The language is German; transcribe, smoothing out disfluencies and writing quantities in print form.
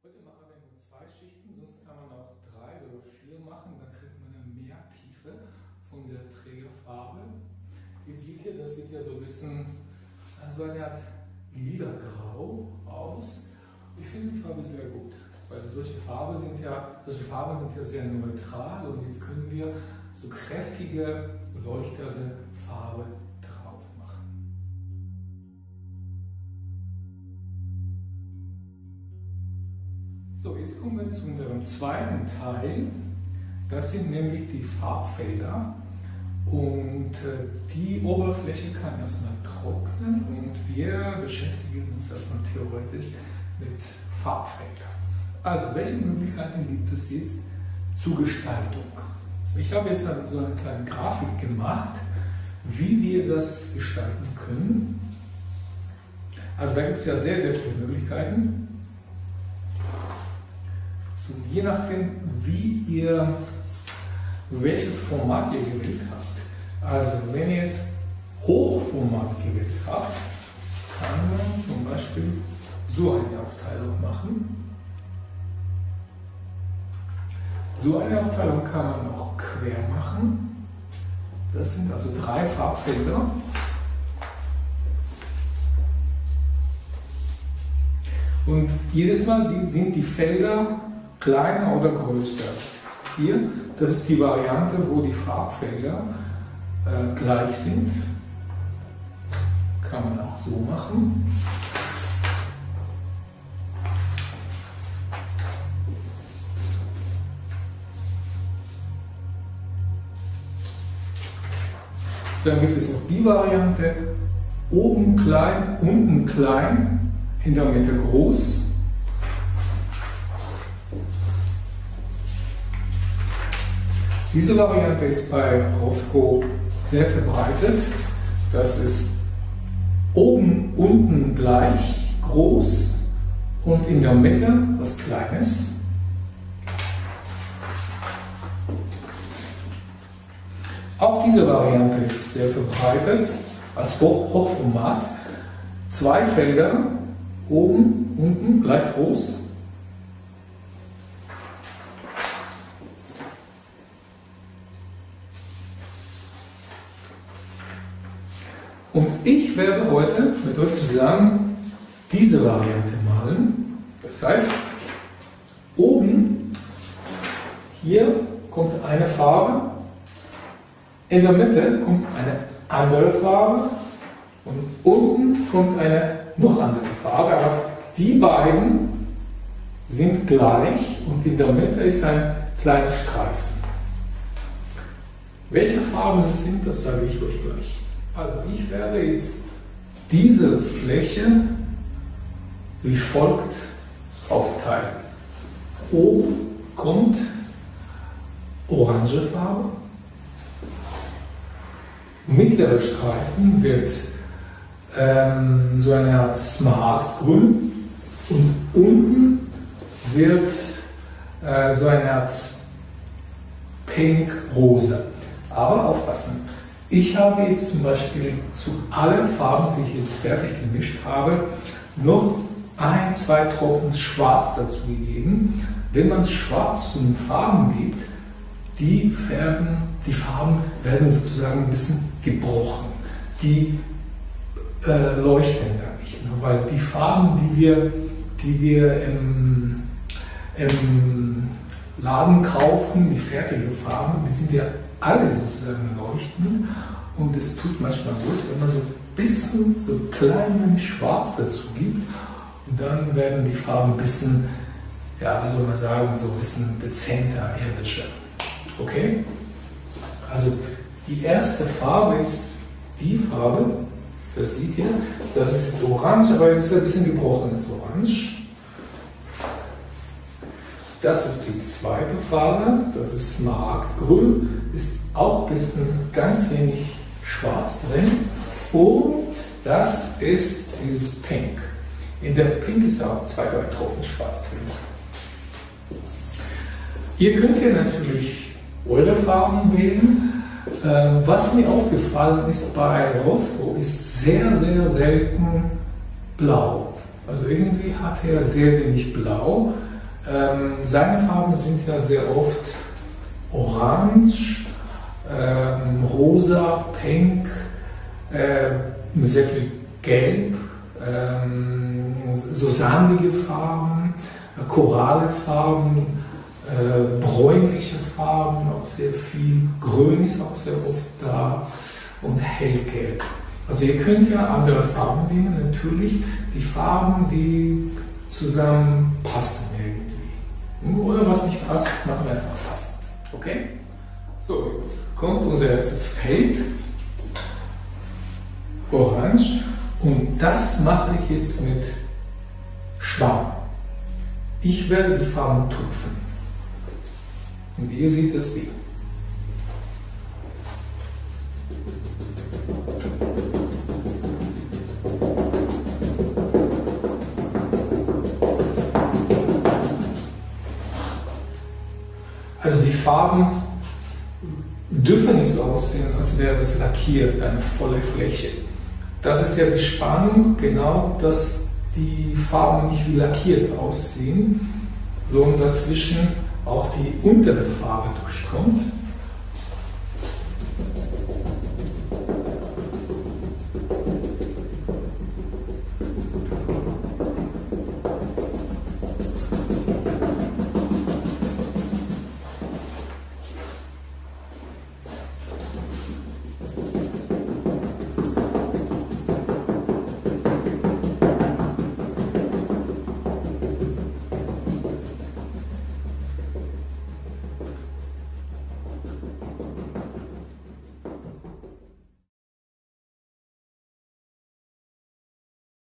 Heute machen wir nur 2 Schichten, sonst kann man auch 3 oder 4 machen, dann kriegt man eine Mehrtiefe von der Trägerfarbe. Jetzt seht ihr, das sieht ja so ein bisschen, also eine Art lila-grau aus. Ich finde die Farbe sehr gut, weil solche Farben sind ja sehr neutral und jetzt können wir so kräftige, leuchtende Farbe drauf machen. So, jetzt kommen wir zu unserem zweiten Teil. Das sind nämlich die Farbfelder. Und die Oberfläche kann erstmal trocknen und wir beschäftigen uns erstmal theoretisch mit Farbfeldern. Also, welche Möglichkeiten gibt es jetzt zur Gestaltung? Ich habe jetzt so eine kleine Grafik gemacht, wie wir das gestalten können. Also, da gibt es ja sehr, sehr viele Möglichkeiten. So, je nachdem, welches Format ihr gewählt habt. Also, wenn ihr jetzt Hochformat gewählt habt, kann man zum Beispiel so eine Aufteilung machen. So eine Aufteilung kann man auch quer machen. Das sind also 3 Farbfelder. Und jedes Mal sind die Felder kleiner oder größer. Hier, das ist die Variante, wo die Farbfelder gleich sind. Kann man auch so machen. Dann gibt es noch die Variante, oben klein, unten klein, in der Mitte groß. Diese Variante ist bei Rosco sehr verbreitet. Das ist oben, unten gleich groß und in der Mitte was Kleines. Auch diese Variante ist sehr verbreitet als Hochformat. 2 Felder, oben, unten gleich groß. Und ich werde heute mit euch zusammen diese Variante malen. Das heißt, oben hier kommt eine Farbe, in der Mitte kommt eine andere Farbe und unten kommt eine noch andere Farbe. Aber die beiden sind gleich und in der Mitte ist ein kleiner Streifen. Welche Farben es sind, das sage ich euch gleich. Also ich werde jetzt diese Fläche wie folgt aufteilen. Oben kommt orange Farbe, mittlerer Streifen wird so eine Art Smaragdgrün und unten wird so eine Art Pink-Rosa. Aber aufpassen! Ich habe jetzt zum Beispiel zu allen Farben, die ich jetzt fertig gemischt habe, noch 1, 2 Tropfen Schwarz dazu gegeben. Wenn man Schwarz zu den Farben gibt, die Farben werden sozusagen ein bisschen gebrochen. Die leuchten dann nicht mehr, weil die Farben, die wir im Laden kaufen, die fertigen Farben, die sind ja alle sozusagen leuchten und es tut manchmal gut, wenn man so ein bisschen, so kleinen Schwarz dazu gibt und dann werden die Farben ein bisschen, ja, wie soll man sagen, so ein bisschen dezenter, irdischer. Okay? Also die erste Farbe ist die Farbe, das seht ihr, das ist jetzt orange, aber es ist ein bisschen gebrochenes Orange. Das ist die zweite Farbe, das ist Smaragdgrün, ist auch ein bisschen ganz wenig Schwarz drin. Und das ist dieses Pink. In der Pink ist auch 2, 3 Tropfen Schwarz drin. Ihr könnt hier natürlich eure Farben wählen. Was mir aufgefallen ist bei Rosco ist sehr, sehr selten blau. Also irgendwie hat er sehr wenig Blau. Seine Farben sind ja sehr oft orange, rosa, pink, sehr viel gelb, so sandige Farben, Korallefarben, bräunliche Farben, auch sehr viel, grün ist auch sehr oft da und hellgelb. Also ihr könnt ja andere Farben nehmen, natürlich die Farben, die zusammen passen irgendwie. Oder was nicht passt, machen wir einfach passen. Okay? So, jetzt kommt unser erstes Feld, orange, und das mache ich jetzt mit Schwamm. Ich werde die Farben tupfen. Und ihr seht das wieder. Also die Farben dürfen nicht so aussehen, als wäre es lackiert, eine volle Fläche. Das ist ja die Spannung, genau, dass die Farben nicht wie lackiert aussehen, sondern dazwischen auch die untere Farbe durchkommt.